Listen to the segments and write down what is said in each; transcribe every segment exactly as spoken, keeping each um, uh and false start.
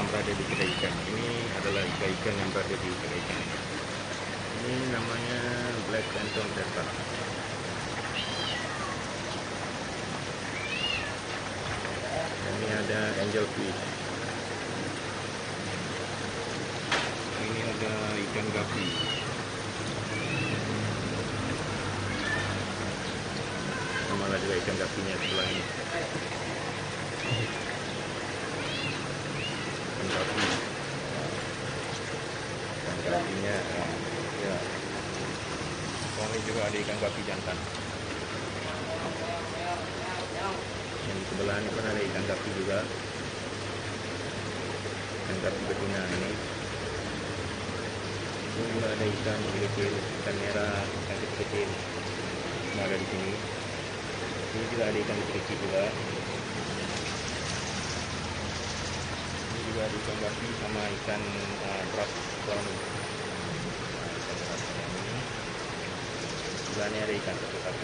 berada di kedai ikan. Ini adalah ikan-ikan yang berada di kedai ikan. Ini namanya Black Phantom Testa. Ini ada Angel Fish. Ini ada ikan gapi. Sama ada juga ikan gapinya sebelah ini. Ikan gapi. Ikan gapinya, ya. Oh, ini juga ada ikan gapi jantan. Yang di sebelah ini pun ada ikan gapi juga. Ikan gapi betina ini. Ini juga ada ikan kecil, ikan merah, ikan kecil-kecil. Semua ada di sini. Ini juga ada ikan kecil juga. Ini juga ada ikan gapi sama ikan uh, beras suami. Nah, ikan beras suami. Sebelahnya ada ikan satu-satu.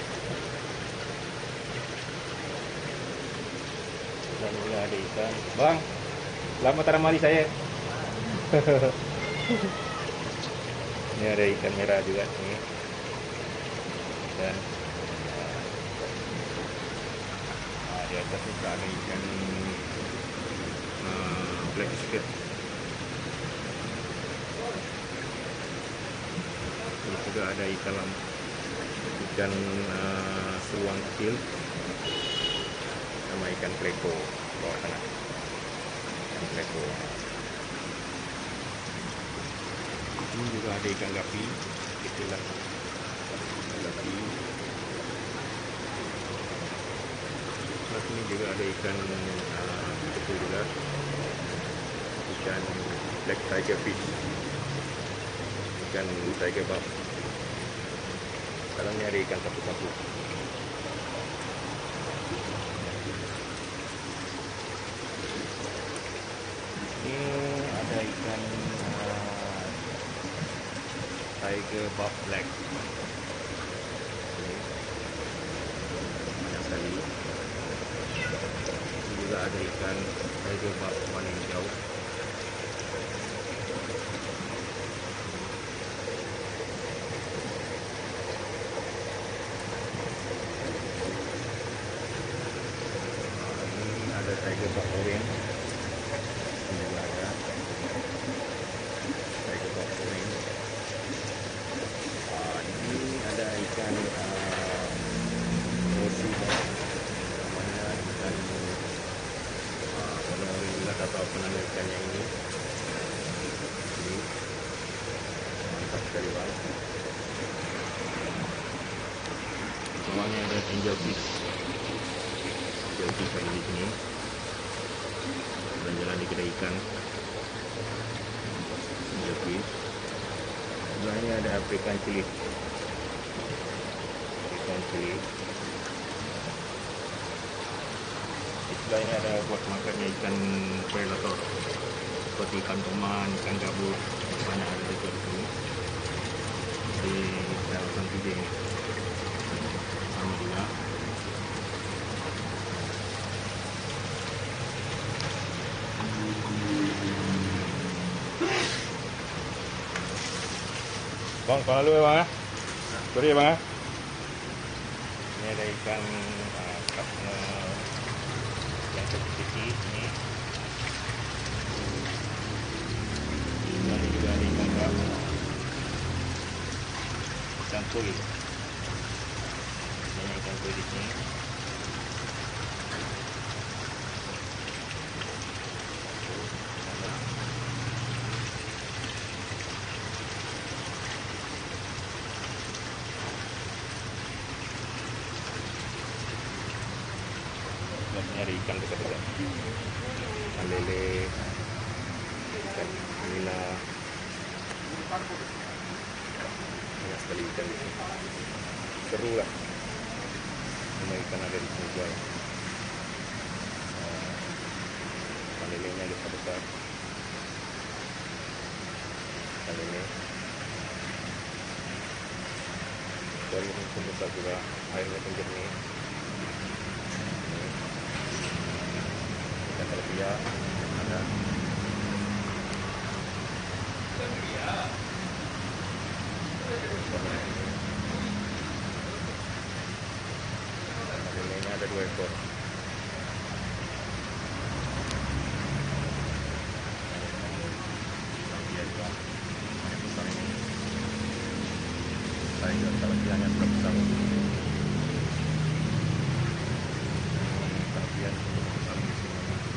Dan juga ada ikan. Bang, lama taramali saya. Ini ada ikan merah juga nih. Dan uh, di atas itu ada ikan uh, black squid. Ini juga ada ikan ikan uh, seluang kecil sama ikan pleko bawah sana. Ikan pleko. Ini juga ada ikan gapi kecil lah. Ikan gapi. Terus ini juga ada ikan uh, kecil juga. Ikan black tiger fish. Ikan tiger barb. Dalamnya ada ikan sapu-sapu. Ini ada ikan uh, tiger barb black. Ini banyak sekali. Ini juga ada ikan tiger barb warna hijau. Ini ada tiger barb orange. Ini juga ada tiger barb orange. Uh, ini ada ikan uh, roti barb. Namanya ikan uh, warna orange juga, tak tahu apa nama ikannya ini. Ini mantap sekali bang. Bawahnya ada angel fish. Angel fish lagi di sini. Jalan-jalan di kedai ikan. Angel fish. Sebelahnya ada African chili. African chili. Di sebelahnya ada buat makannya ikan predator seperti ikan toman, ikan gabus, banyak ada di sini. Di kawasan tiga ini. Sama juga. Bang, kalau lu ya bang ya? Sorry ya bang ya? Ini ada ikan uh, uh, yang kecil-kecil ini. Ini juga ada ikan gap. Ikan koi. Ini ikan koi di sini. Ini ada ikan dekat-dekat. Ikan lele, ikan nila. Banyak sekali ikan di sini. Seru lah. Semua ikan ada di sini jual. Ikan lelenya besar-besar. Ikan lele. Ikan ini pun besar juga. Airnya pun jernih. Ikan terbiak ada. dua ekor. Dia juga yang besar ini. Tiger kelebihannya sudah besar. Kelebihan besar di sini.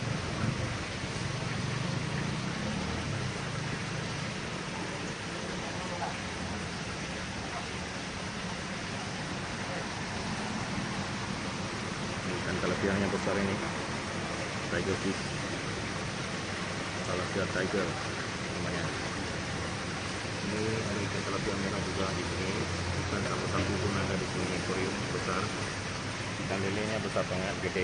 Ikan kelebihannya besar ini, tiger fish, Salazar tiger namanya. Ini ada ikan tilapia merah juga di sini. Ikan sapu-sapu pun ada di sini, akuarium besar. Ikan lelenya besar banget, gede.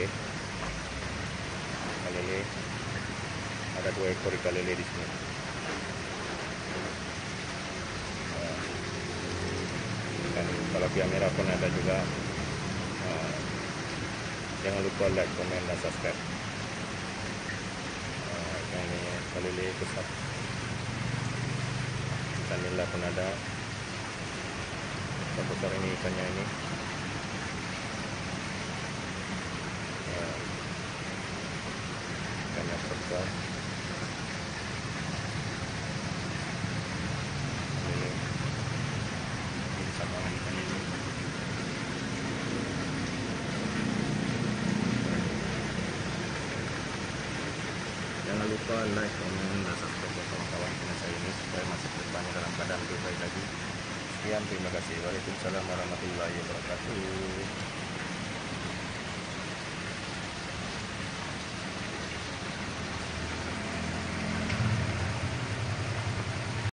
Ikan lele, ada dua ekor ikan lele di sini. Ikan tilapia merah pun ada juga. Jangan lupa like, komen, dan subscribe. Uh, ikan ini ikan lele besar. Ikan nila pun ada. Besar ini ikannya ini. Uh, ikannya besar. Ini, ini sama ikan ini. Jangan lupa like, komen, dan subscribe ya kawan-kawan channel saya ini supaya masih bertanya dalam keadaan lebih baik lagi. Sekian, terima kasih. Waalaikumsalam warahmatullahi wabarakatuh.